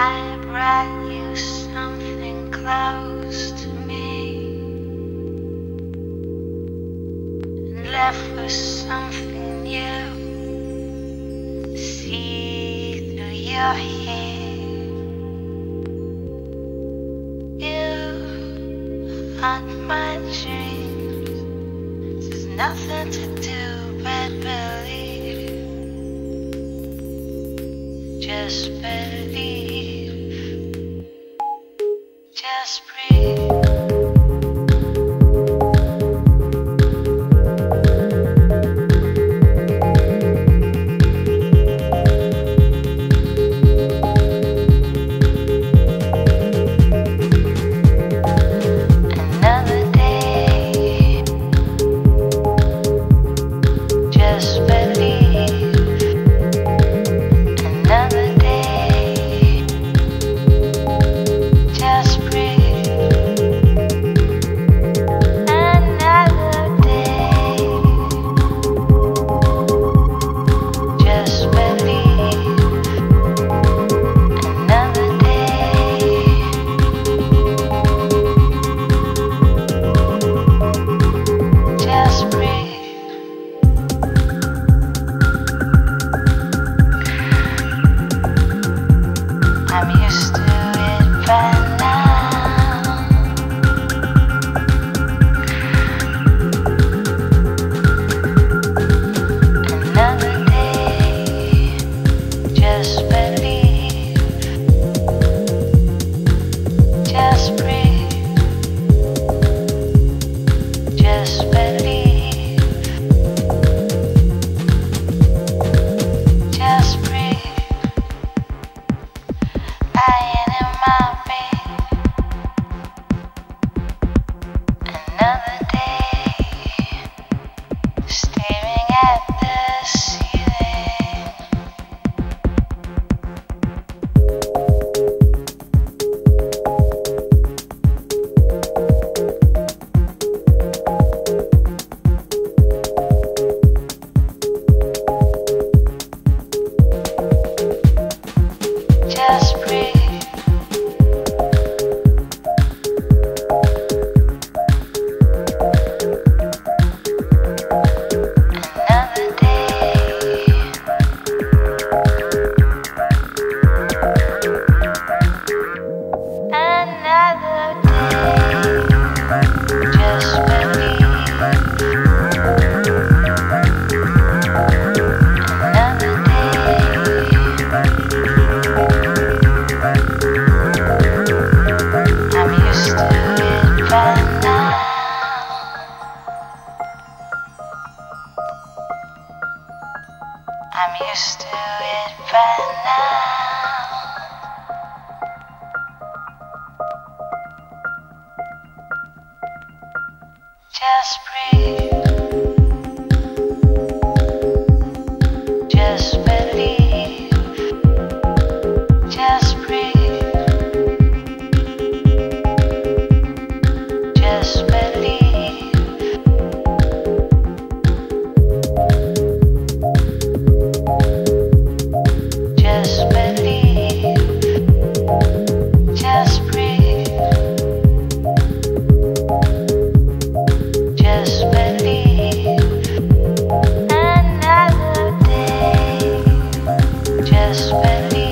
I brought you something close to me and left with something new. See through your hair, you haunt my dreams. There's nothing to do but believe. Just believe. Just breathe. I'm used to it by now. Just breathe. Just believe. Just breathe. Just believe. Just believe.